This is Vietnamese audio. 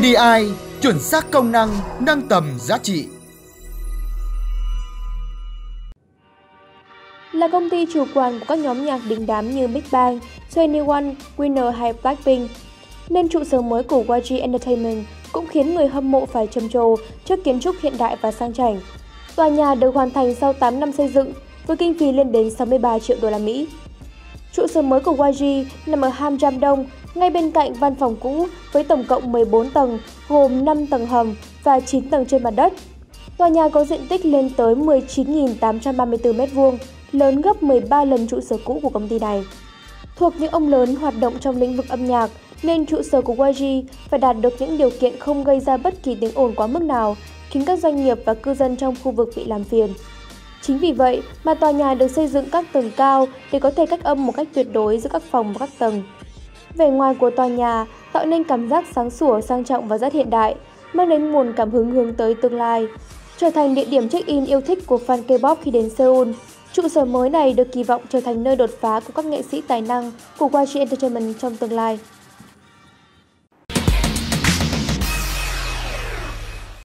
TDI, chuẩn xác công năng, nâng tầm giá trị. Là công ty chủ quản của các nhóm nhạc đình đám như Big Bang, 2NE1, Winner hay Blackpink, nên trụ sở mới của YG Entertainment cũng khiến người hâm mộ phải trầm trồ trước kiến trúc hiện đại và sang chảnh. Tòa nhà được hoàn thành sau 8 năm xây dựng với kinh phí lên đến 63 triệu đô la Mỹ. Trụ sở mới của YG nằm ở Ham Jam Dong, ngay bên cạnh văn phòng cũ với tổng cộng 14 tầng, gồm 5 tầng hầm và 9 tầng trên mặt đất. Tòa nhà có diện tích lên tới 19.834 m², lớn gấp 13 lần trụ sở cũ của công ty này. Thuộc những ông lớn hoạt động trong lĩnh vực âm nhạc, nên trụ sở của YG phải đạt được những điều kiện không gây ra bất kỳ tiếng ồn quá mức nào, khiến các doanh nghiệp và cư dân trong khu vực bị làm phiền. Chính vì vậy mà tòa nhà được xây dựng các tầng cao để có thể cách âm một cách tuyệt đối giữa các phòng và các tầng. Vẻ ngoài của tòa nhà tạo nên cảm giác sáng sủa, sang trọng và rất hiện đại, mang đến nguồn cảm hứng hướng tới tương lai. Trở thành địa điểm check-in yêu thích của fan K-pop khi đến Seoul, trụ sở mới này được kỳ vọng trở thành nơi đột phá của các nghệ sĩ tài năng của YG Entertainment trong tương lai.